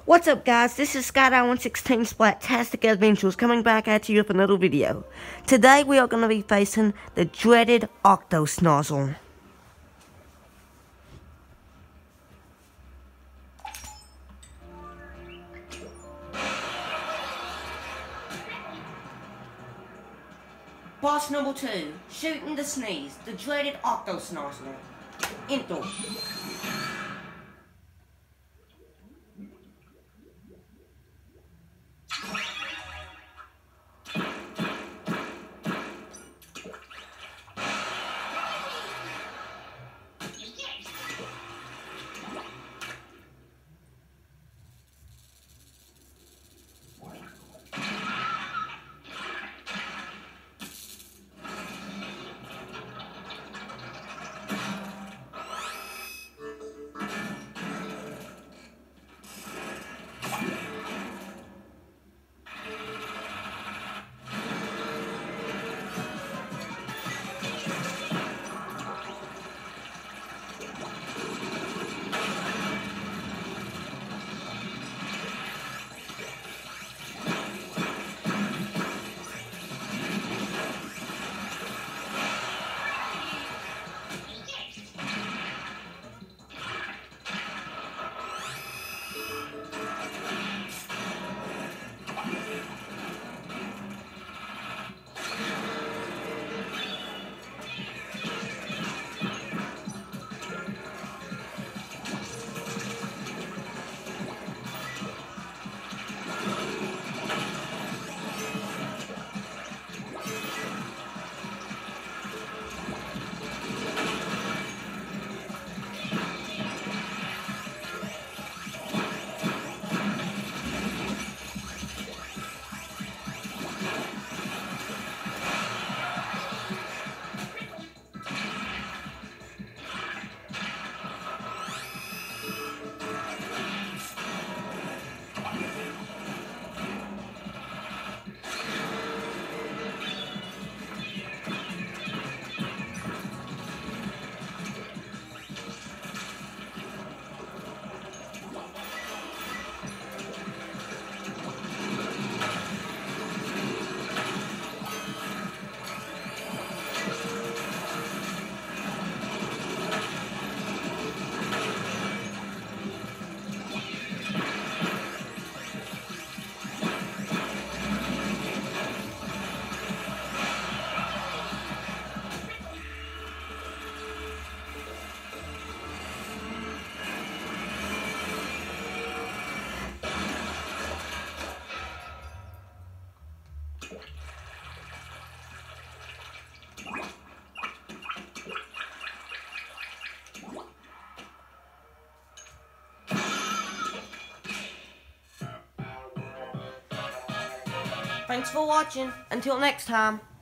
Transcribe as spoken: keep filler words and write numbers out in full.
What's up, guys? This is Skydive one sixteen Splattastic Adventures coming back at you with another video. Today we are going to be facing the dreaded Octosnozzle. Boss number two, shooting the sneeze, the dreaded Octosnozzle. Enter. Thanks for watching. Until next time.